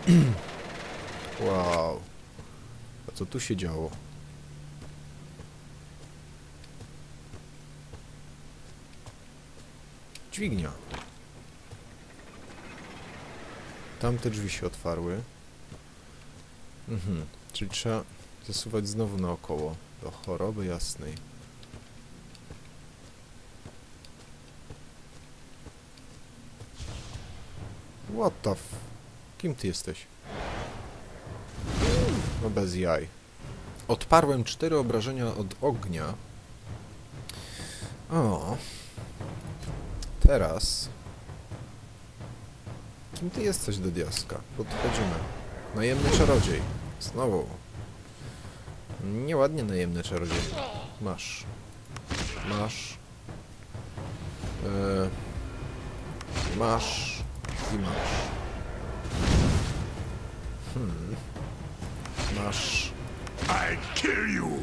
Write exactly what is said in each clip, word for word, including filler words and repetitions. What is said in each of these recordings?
Wow. A co tu się działo? Dźwignia. Tamte drzwi się otwarły. Mhm. Czyli trzeba zasuwać znowu naokoło. Do choroby jasnej. What the f... Kim ty jesteś? No bez jaj. Odparłem cztery obrażenia od ognia. O. Teraz... Kim ty jesteś do diaska? Podchodzimy. Najemny czarodziej. Znowu. Nieładnie najemny czarodziej. Masz. Masz. Eee, masz. I masz. Hmm. Masz. I'd kill you.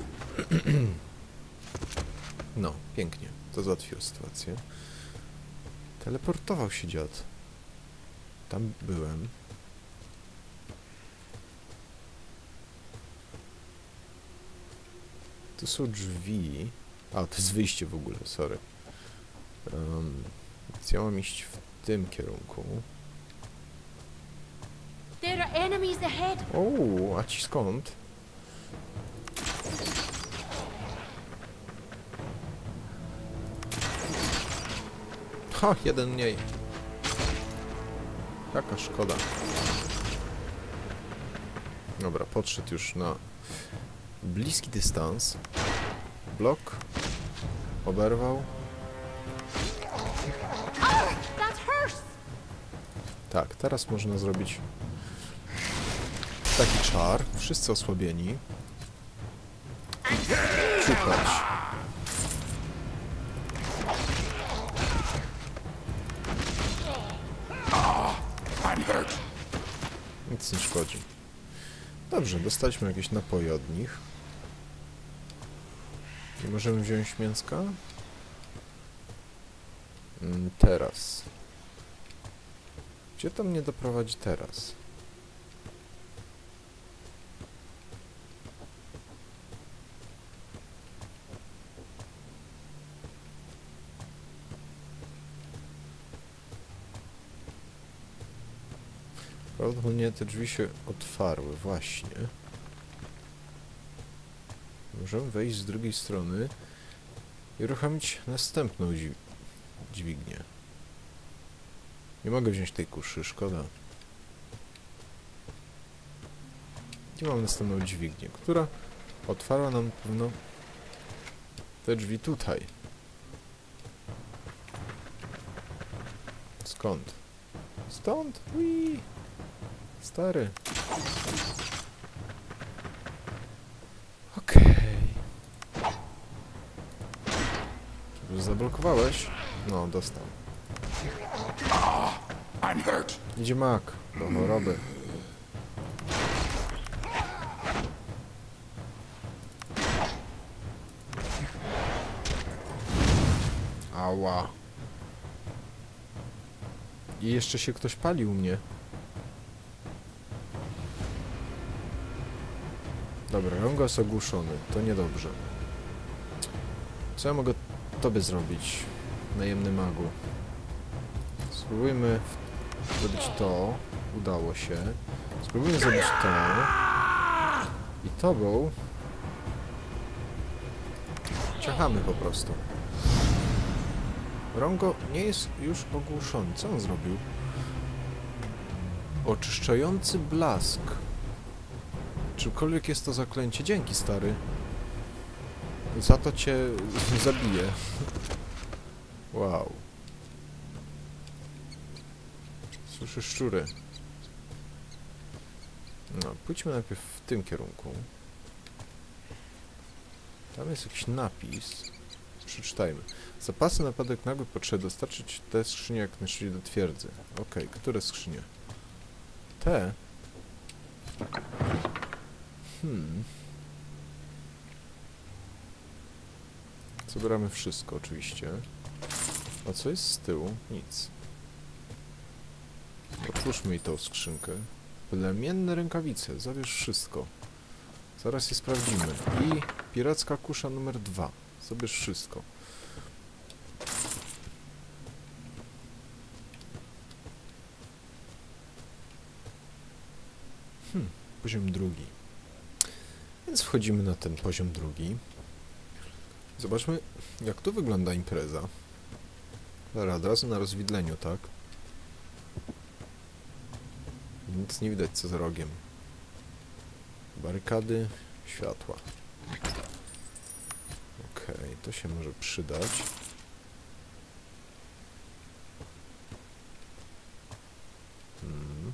No, pięknie. To załatwiło sytuację. Teleportował się dziad. Tam byłem. Tu są drzwi. A, to jest wyjście w ogóle, sorry. Um, więc ja mam iść w tym kierunku. There are enemies ahead. O, a ci skąd? Ha, jeden mniej. Jaka szkoda. Dobra, podszedł już na bliski dystans. Blok. Oberwał. That hurts. Tak, teraz można zrobić taki czar. Wszyscy osłabieni. Czupać. I'm hurt. Nic nie szkodzi. Dobrze, dostaliśmy jakieś napoje od nich. Nie możemy wziąć mięska? Mm, teraz. Gdzie to mnie doprowadzi teraz? Prawdopodobnie te drzwi się otwarły, właśnie. Możemy wejść z drugiej strony i uruchomić następną dźwi dźwignię. Nie mogę wziąć tej kuszy, szkoda. I mam następną dźwignię, która otwarła nam pewno te drzwi tutaj. Skąd? Stąd? Ui. Stary. Okej. Okay. Zablokowałeś? No, dostał. I'm hurt. Idzie mak do choroby. Ała. I jeszcze się ktoś palił u mnie. Dobra, Rongo jest ogłuszony. To niedobrze. Co ja mogę tobie zrobić, najemny magu? Spróbujmy zrobić to. Udało się. Spróbujmy zrobić to. I tobą ciachamy po prostu. Rongo nie jest już ogłuszony. Co on zrobił? Oczyszczający blask. Czymkolwiek jest to zaklęcie. Dzięki, stary. Za to cię zabiję. Wow. Słyszę szczury. No, pójdźmy najpierw w tym kierunku. Tam jest jakiś napis. Przeczytajmy. Zapasy na wypadek nagłych potrzeb dostarczyć te skrzynie jak najszybciej do twierdzy. Okej, okay, które skrzynie? Te? Hmm. Zabieramy wszystko, oczywiście. A co jest z tyłu? Nic. Otwórzmy i tą skrzynkę. Plemienne rękawice. Zabierz wszystko. Zaraz je sprawdzimy. I piracka kusza numer dwa. Zabierz wszystko. Hmm, poziom drugi. Więc wchodzimy na ten poziom drugi. Zobaczmy, jak tu wygląda impreza. Dobra, od razu na rozwidleniu, tak? Nic nie widać co za rogiem. Barykady, światła. Okej, okay, to się może przydać. Hmm.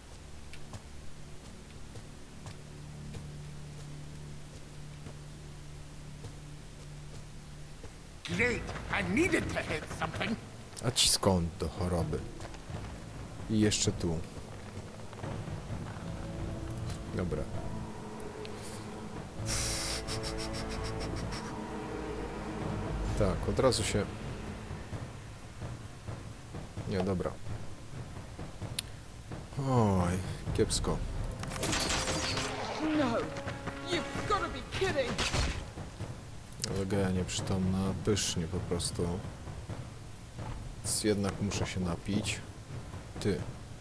Great! I needed to hit something. A ci skąd do choroby? I jeszcze tu. Dobra. Tak, od razu się... Nie, dobra. Oj, kiepsko. No, you've got to be kidding. Legeja nieprzytomna, pysznie po prostu. Więc jednak muszę się napić. Ty.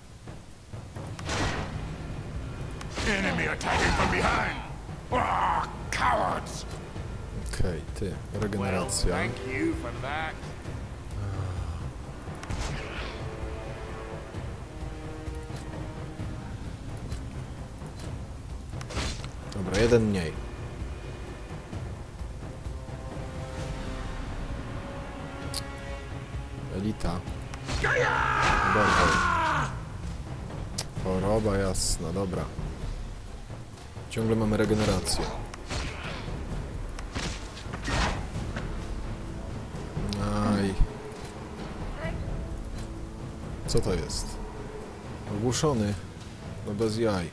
Enemy attacking from behind. Ah, cowards! Okej, okay, ty. Regeneracja. Well, thank you for that. Dobra, jeden mniej. Elita. Dobra. Choroba jasna, dobra. Ciągle mamy regenerację. Aj. Co to jest? Ogłuszony. No bez jaj.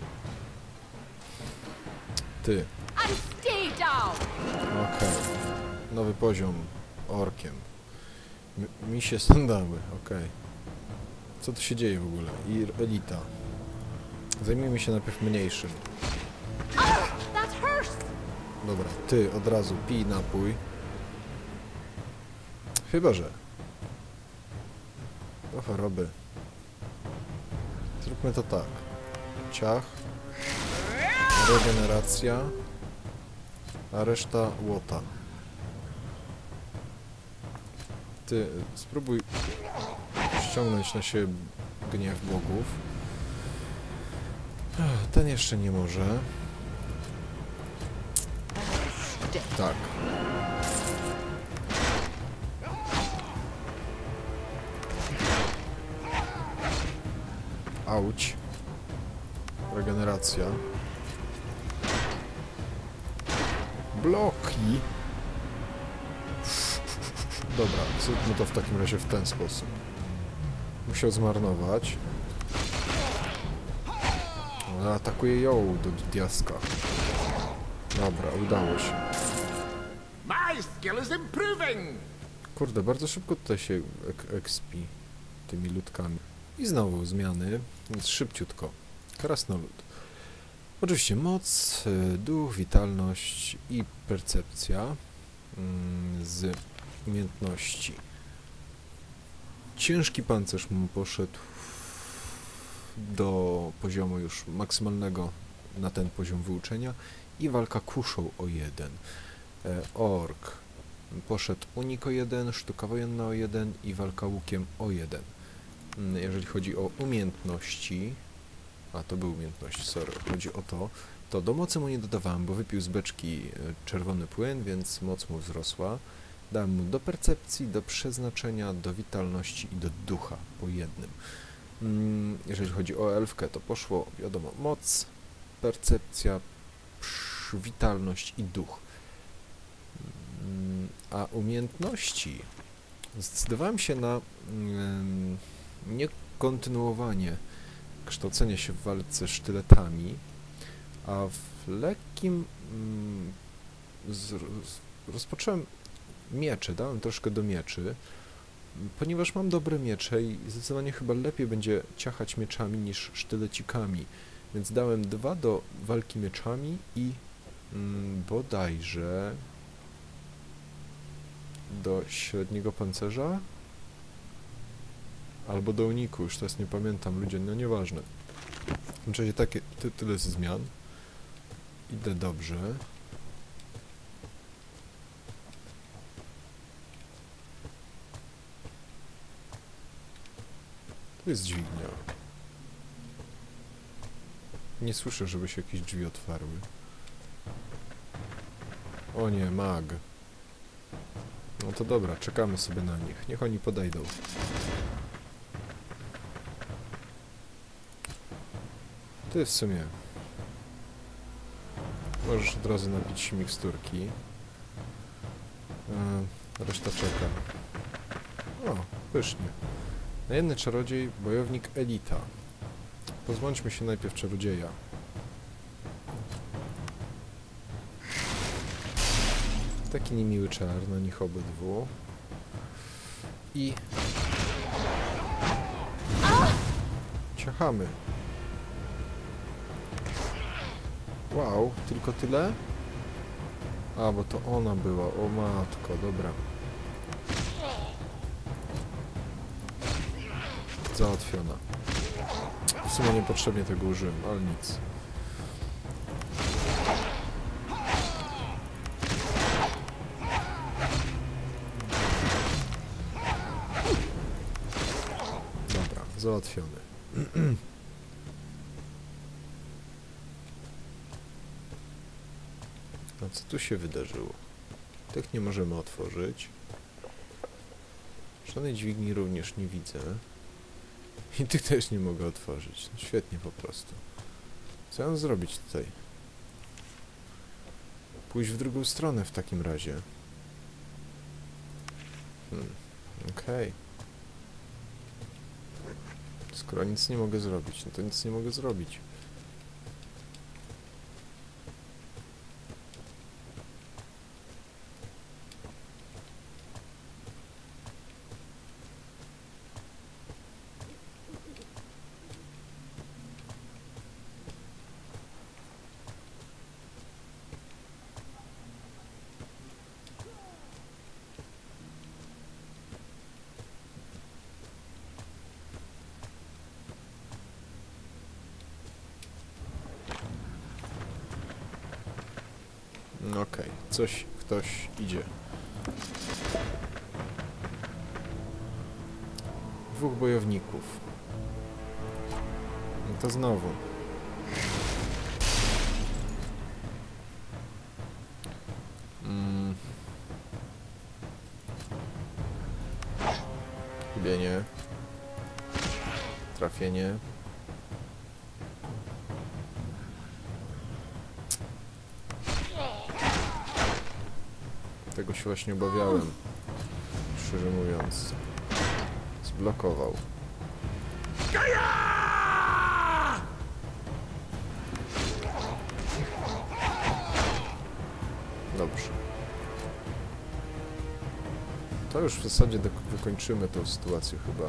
Ty. And stay down! Okej. Okay. Nowy poziom. Orkiem. M mi się sandały. Okej. Okay. Co tu się dzieje w ogóle? I elita. Zajmijmy się najpierw mniejszym. That hurts! Dobra, ty od razu pij napój. Chyba że. Do choroby. Zróbmy to tak. Ciach. Regeneracja. A reszta łota. Ty, spróbuj ściągnąć na siebie gniew bogów. Ten jeszcze nie może. Tak. Auć. Regeneracja. Bloki. Dobra, zróbmy to w takim razie w ten sposób. Musiał zmarnować. Ona atakuje ją do diaska. Dobra, udało się. My skill is improving. Kurde, bardzo szybko tutaj się ek expi tymi ludkami. I znowu zmiany, więc szybciutko. Krasnolud. Oczywiście moc, duch, witalność i percepcja mm, z umiejętności. Ciężki pancerz mu poszedł do poziomu już maksymalnego na ten poziom wyuczenia i walka kuszą o jeden. E, ork poszedł unik o jeden, sztuka wojenna o jeden i walka łukiem o jeden. Jeżeli chodzi o umiejętności, a to były umiejętności, sorry, chodzi o to, to do mocy mu nie dodawałem, bo wypił z beczki czerwony płyn, więc moc mu wzrosła. Dałem mu do percepcji, do przeznaczenia, do witalności i do ducha po jednym. Jeżeli chodzi o elfkę, to poszło, wiadomo, moc, percepcja, witalność i duch. A umiejętności zdecydowałem się na um, niekontynuowanie kształcenia się w walce sztyletami, a w lekkim um, z, z, rozpocząłem miecze, dałem troszkę do mieczy, ponieważ mam dobre miecze i zdecydowanie chyba lepiej będzie ciachać mieczami niż sztylecikami. Więc dałem dwa do walki mieczami i mm, bodajże do średniego pancerza albo do uniku, już teraz nie pamiętam, ludzie, no nieważne. W każdym razie takie, ty, tyle z zmian. Idę dobrze. Tu jest dźwignia. Nie słyszę, żeby się jakieś drzwi otwarły. O nie, mag. No to dobra, czekamy sobie na nich. Niech oni podejdą. Ty w sumie. Możesz od razu napić się miksturki. Yy, reszta czeka. O, pysznie. Najemny czarodziej, bojownik elita. Pozbądźmy się najpierw czarodzieja. Taki niemiły czar na nich obydwu. I... ciachamy. Wow, tylko tyle? A, bo to ona była. O matko, dobra. Załatwiona. W sumie niepotrzebnie tego użyłem, ale nic. Dobra, załatwiony. A co tu się wydarzyło? Tych nie możemy otworzyć. Żadnej dźwigni również nie widzę. I tych też nie mogę otworzyć. No świetnie po prostu. Co mam zrobić tutaj? Pójść w drugą stronę w takim razie. Hmm. Okej. Okay. Skoro nic nie mogę zrobić, no to nic nie mogę zrobić. Okej, okay. Coś, ktoś idzie. Dwóch bojowników. No to znowu. Mm. Chybienie. Trafienie. Tego się właśnie obawiałem, szczerze mówiąc. Zblokował. Dobrze. To już w zasadzie wykończymy tę sytuację chyba.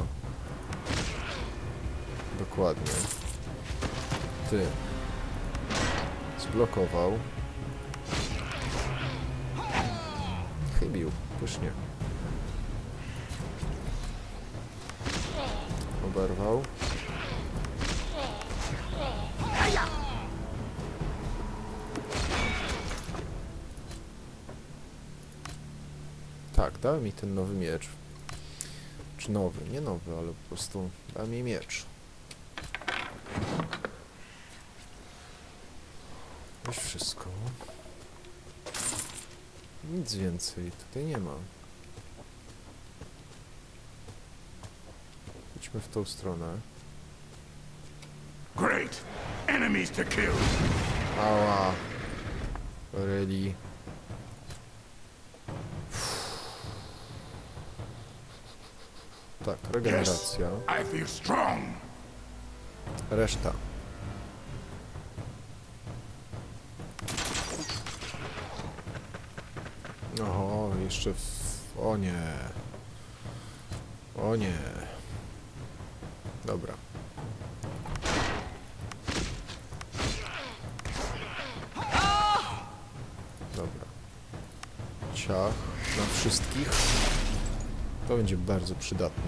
Dokładnie. Ty. Zblokował. Chybił. Pysznie. Oberwał. Tak, dał mi ten nowy miecz. Czy nowy? Nie nowy, ale po prostu dał mi miecz. Już wszystko. Nic więcej tutaj nie ma. Idźmy w tą stronę. Great! Enemies to kill! Ała. Really? Tak, regeneracja. I feel strong. Reszta. Oho, jeszcze w... O nie. O nie. Dobra. Ciach na wszystkich. To będzie bardzo przydatne.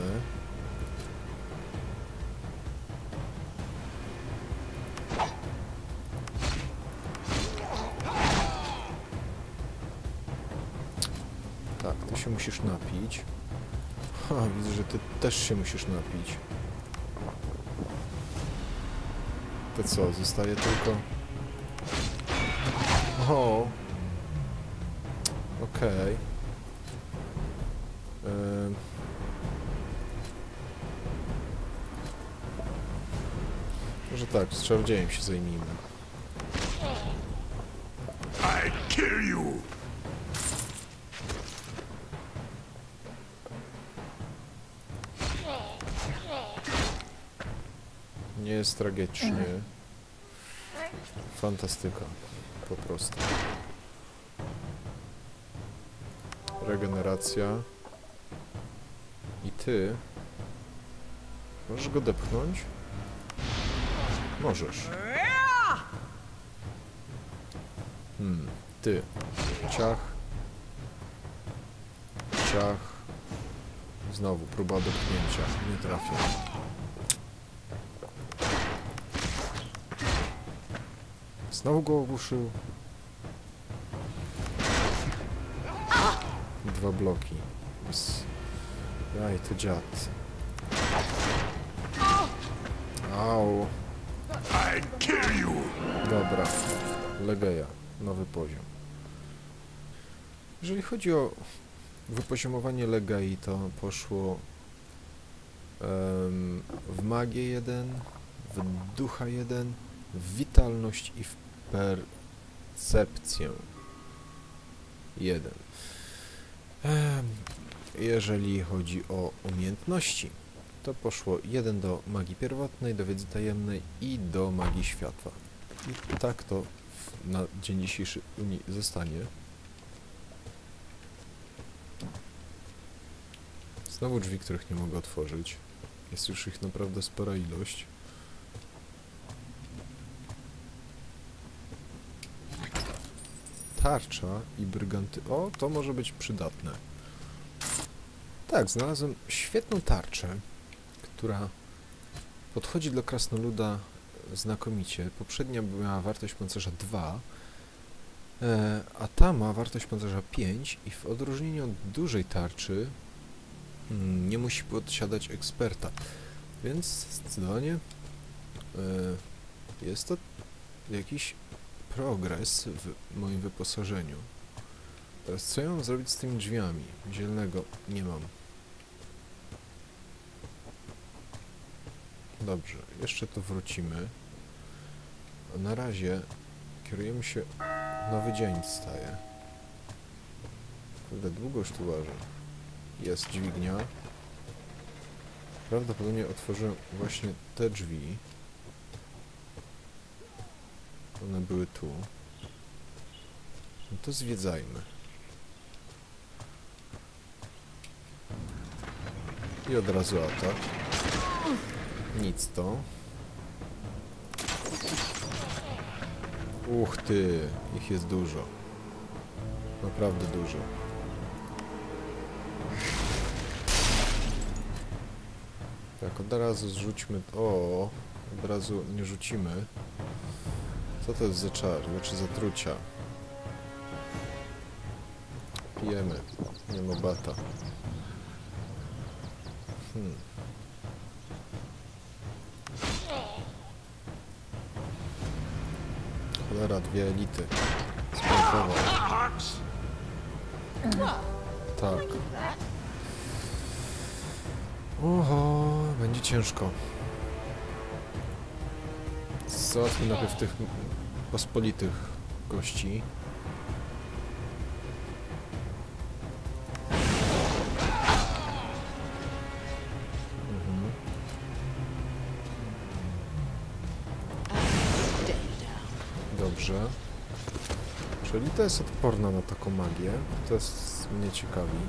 Tak, ty się musisz napić. Ha, widzę, że ty też się musisz napić. To co, zostaje tylko... O. Okej. Okay. Yy. Może tak, z czarodziejem się zajmijmy. I kill you. Nie jest tragicznie. Fantastyka. Po prostu. Regeneracja. I ty... Możesz go depchnąć? Możesz. Hmm. Ty. Ciach. Ciach. Znowu próba depchnięcia. Nie trafię. Znowu go ogłuszył. Dwa bloki. Jaj, to dziad. Au. I kill you. Dobra. Legeja. Nowy poziom. Jeżeli chodzi o wypoziomowanie Legei, to poszło um, w magię jeden, w ducha jeden, w witalność i w percepcję jeden. Jeżeli chodzi o umiejętności, to poszło jeden do magii pierwotnej, do wiedzy tajemnej i do magii światła. I tak to na dzień dzisiejszy Unii zostanie. Znowu drzwi, których nie mogę otworzyć. Jest już ich naprawdę spora ilość. Tarcza i bryganty... O, to może być przydatne. Tak, znalazłem świetną tarczę, która podchodzi do krasnoluda znakomicie. Poprzednia miała wartość pancerza dwa, e, a ta ma wartość pancerza pięć i w odróżnieniu od dużej tarczy mm, nie musi posiadać eksperta. Więc zdecydowanie e, jest to jakiś progres w moim wyposażeniu. Teraz co ja mam zrobić z tymi drzwiami? Zielnego nie mam. Dobrze, jeszcze tu wrócimy. A na razie kierujemy się... Nowy dzień staje. Kurde, długo już tu łażę. Jest dźwignia. Prawdopodobnie otworzyłem właśnie te drzwi. One były tu. No to zwiedzajmy. I od razu atak. Nic to. Uch ty, ich jest dużo. Naprawdę dużo. Tak, od razu zrzućmy... O, od razu nie rzucimy. Co to jest za czar? Znaczy zatrucia. Pijemy. Nie ma bata. Hmm. Cholera, dwie elity. Spróbował. Tak. Oho, będzie ciężko. Załatwmy najpierw tych pospolitych gości. Mhm. Dobrze. Czyli to jest odporna na taką magię. To jest mnie ciekawi.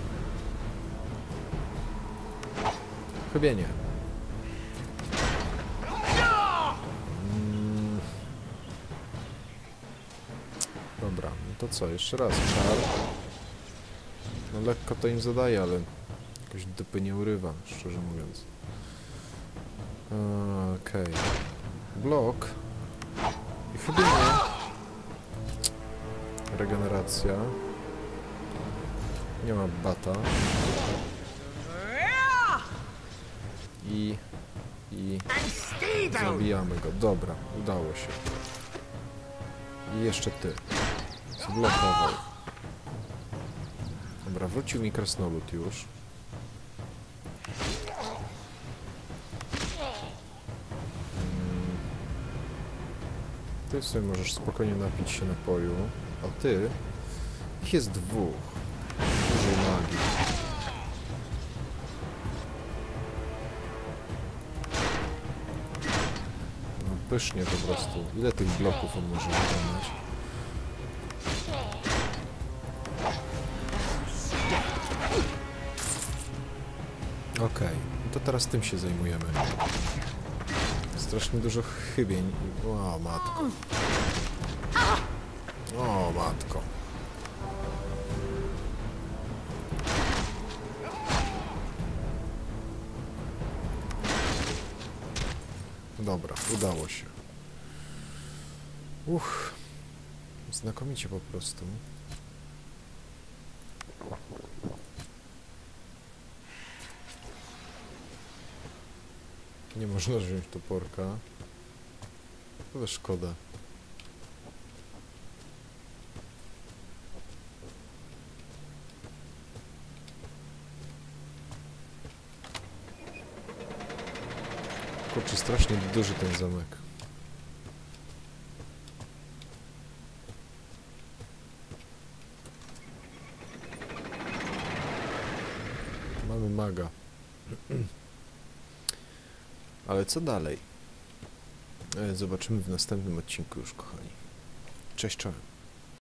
Chyba nie. Mm. Dobra, no to co? Jeszcze raz czar. lekko to im zadaje, ale jakoś dupy nie urywa, szczerze mówiąc. Okej. Okay. Blok. I chyba nie. Regeneracja. Nie ma bata. I... I... Zabijamy go. Dobra, udało się. I jeszcze ty. Zblokował. Dobra, wrócił mi krasnolud już. Hmm. Ty sobie możesz spokojnie napić się napoju. A ty... Ich jest dwóch. Dużej magii. No pysznie po prostu. Ile tych bloków on może wykonać? Okej, okay. To teraz tym się zajmujemy. Strasznie dużo chybień. O, matko. O, matko. Dobra, udało się. Uff. Znakomicie po prostu. Nie można wziąć toporka. Ale szkoda. Kurczę, strasznie duży ten zamek. Mamy maga. Ale co dalej? Zobaczymy w następnym odcinku już, kochani. Cześć, czołem.